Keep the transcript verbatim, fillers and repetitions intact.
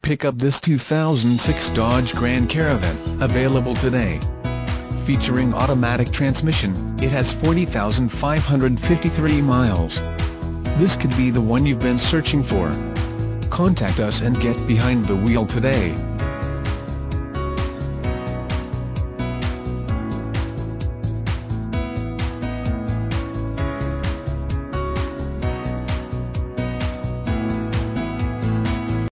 pick up this two thousand six Dodge Grand Caravan, available today. Featuring automatic transmission, it has forty thousand five hundred fifty-three miles. This could be the one you've been searching for. Contact us and get behind the wheel today.